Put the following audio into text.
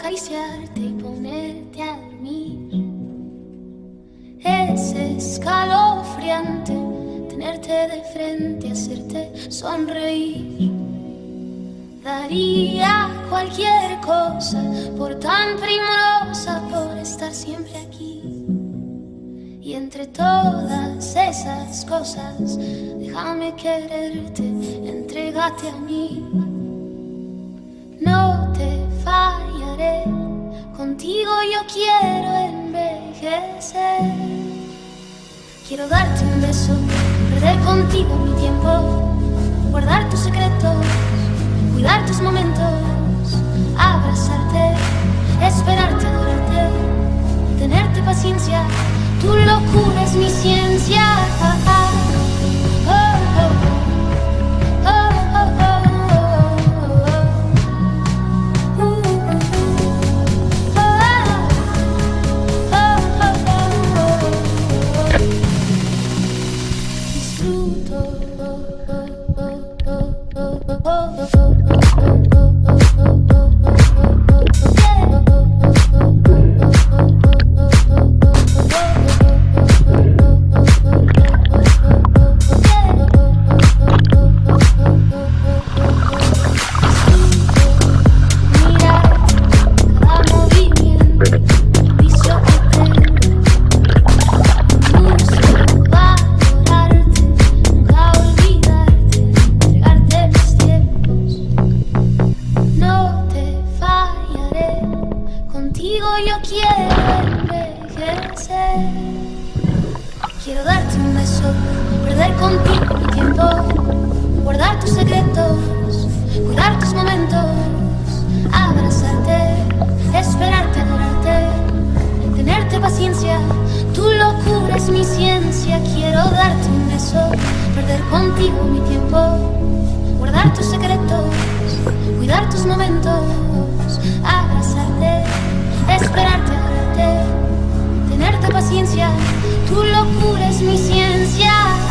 acariciarte y ponerte a dormir. Es escalofriante tenerte de frente, hacerte sonreír. Daría cualquier cosa por tan primorosa, por estar siempre aquí. Y entre todas esas cosas, déjame quererte, entrégate a mí. No te fallaré, contigo yo quiero envejecer. Quiero darte un beso, perder contigo mi tiempo, guardar tus secretos, cuidar tus momentos, abrazarte, esperarte, adorarte, tenerte paciencia. Tu locura es mi ciencia. Oh, oh, oh, oh, oh. Quiero darte un beso, perder contigo mi tiempo, guardar tus secretos, cuidar tus momentos, abrazarte, esperarte, adorarte, tenerte paciencia. Tu locura es mi ciencia. Quiero darte un beso, perder contigo mi tiempo, guardar tus secretos, cuidar tus momentos, abrazarte, esperarte, adorarte, tenerte paciencia. Tu locura es mi ciencia.